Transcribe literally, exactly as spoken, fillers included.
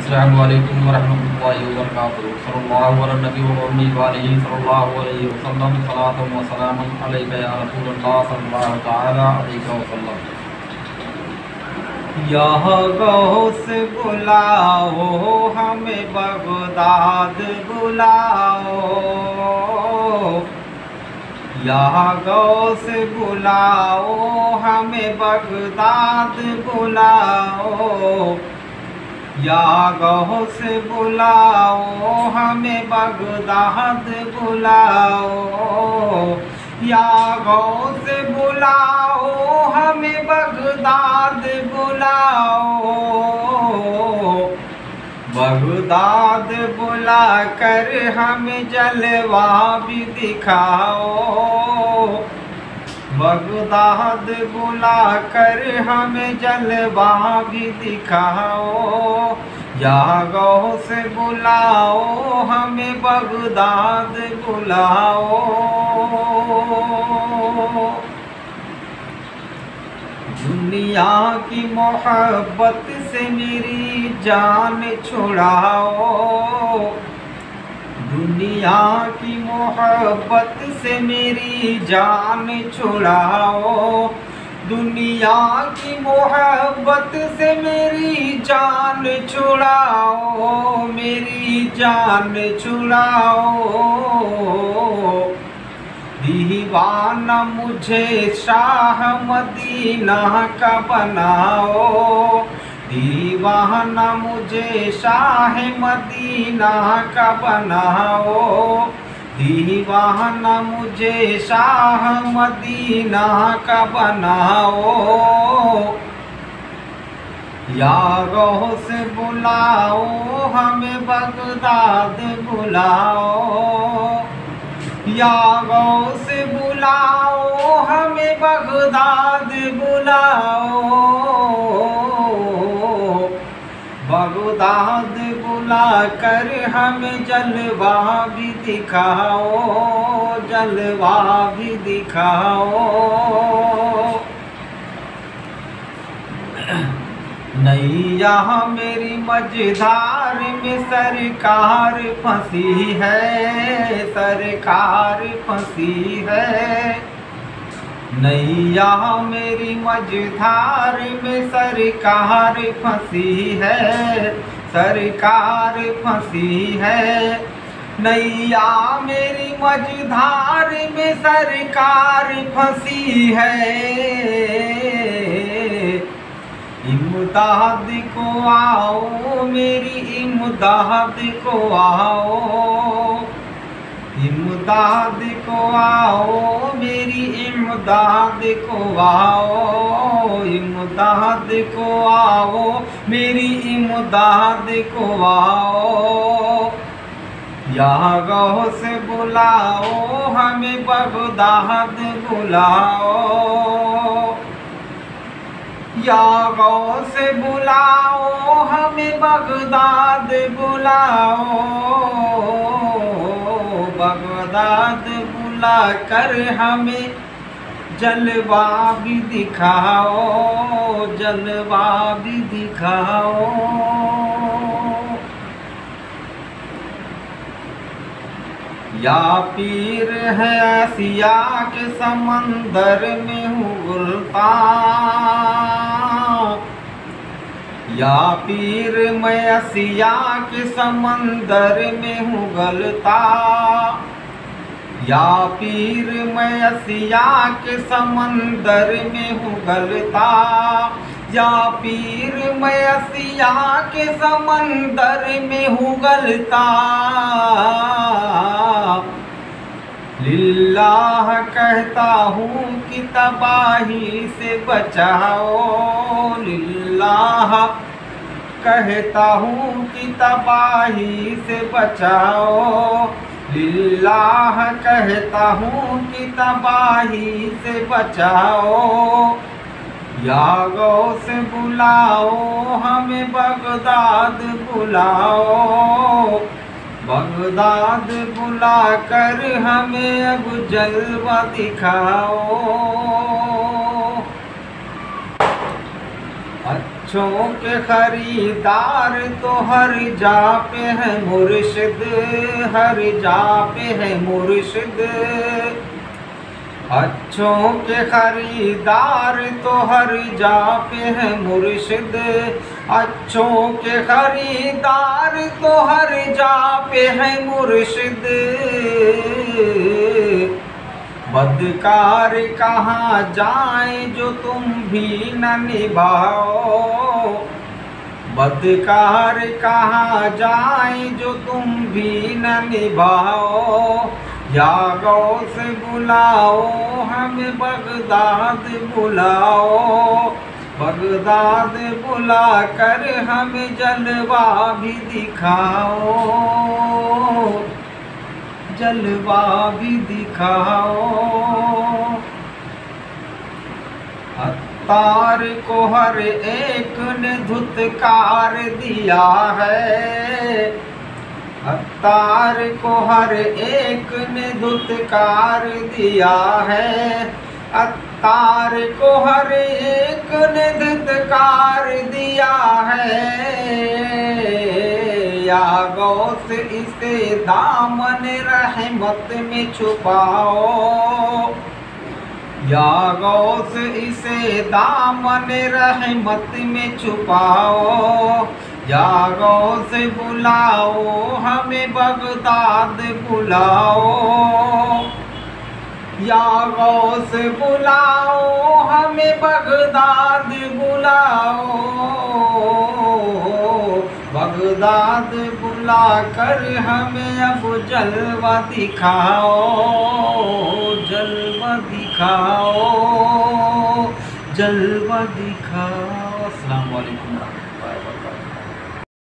अस्सलामु अलैकुम वरहमतुल्लाहि वबरकातुहू। सल्लल्लाहु अला नबी व आलिहि सल्लल्लाहु अलैहि वसल्लम। सलातु व सलामुन अलैका या रसूलल्लाह सल्लल्लाहु तआला अलैहि वसल्लम। यह गौस बुलाओ हमें बगदाद बुलाओ, यह गौस बुलाओ हमें बगदाद बुलाओ, या गौस बुलाओ हमें बगदाद बुलाओ, या गौस बुलाओ हमें बगदाद बुलाओ। बगदाद बुला कर हमें जलवा भी दिखाओ, बगदाद बुला कर हमें जलवा भी दिखाओ, या गौस बुलाओ हमें बगदाद बुलाओ। दुनिया की मोहब्बत से मेरी जान छुड़ाओ, दुनिया की मोहब्बत से मेरी जान छुड़ाओ, दुनिया की मोहब्बत से मेरी जान छुड़ाओ, मेरी जान छुड़ाओ। दीवाना मुझे शाह मदीना का बनाओ, दीवाना मुझे शाह मदीना का बनाओ, दीवाना मुझे शाह मदीना का बनाओ। या गौस बुलाओ हमें बगदाद बुलाओ, या गौस बुलाओ हमें बगदाद बुलाओ। बगदाद बुला कर हमें जलवा भी दिखाओ, जलवा भी दिखाओ। नैया मेरी मझधार में सरकार फंसी है, सरकार फंसी है। नैया मेरी मझधार में सरकार फंसी है, सरकार फंसी है। नैया मेरी मझधार में सरकार फंसी है। इमदाद को आओ मेरी इमदाद को आओ, इमदाद को आओ मेरी इमदाद को आओ, इमदाद को आओ मेरी इमदाद को आओ। या गौस बुलाओ हमें बगदाद बुलाओ, या गौस बुलाओ हमें बगदाद बुलाओ। बगदाद बुला कर हमें जलवा भी दिखाओ, जलवा भी दिखाओ। या पीर है आसिया के समंदर में हूँ गुलतान, या पीर मैं आसिया के समंदर में हूँ गलता, या पीर मैं आसिया के समंदर में हूँ गलता, या पीर मैं आसिया के समंदर में हूँ गलता। लिल्लाह कहता हूँ कि तबाही से बचाओ, लिल्लाह कहता हूँ कि तबाही से बचाओ, लिल्लाह कहता हूँ कि तबाही से बचाओ। या गौस बुलाओ हमें बगदाद बुलाओ, बगदाद बुला कर हमें अब जलवा दिखाओ। अच्छों के खरीदार तो हर जा पे है मुर्शिद, हर जा पे है मुर्शिद। अच्छों के खरीदार तो हर जा पे है मुर्शिद, अच्छों के खरीदार तो हर जा पे है मुर्शिद। बदकार कहाँ जाए जो तुम भी न निभाओ, बदकार कहाँ जाए जो तुम भी न निभाओ। या गौस बुलाओ हमें बगदाद बुलाओ, बगदाद बुला कर हमें जलवा भी दिखाओ, जलवा भी दिखाओ। अत्तार को हर एक ने धुतकार दिया है, अत्तार को हर एक ने धुतकार दिया है, अत्तार को हर एक ने धुतकार दिया है। या गौस इसे दामन रहमत में छुपाओ, या गौस इसे दामन रहमत में छुपाओ। या गौस बुलाओ हमें बगदाद बुलाओ, या गौस बुलाओ हमें बगदाद बुलाओ। बगदाद बुला कर हमें अब जलवा दिखाओ, जलवा दिखाओ, जलवा दिखाओ। अस्सलाम वालेकुम।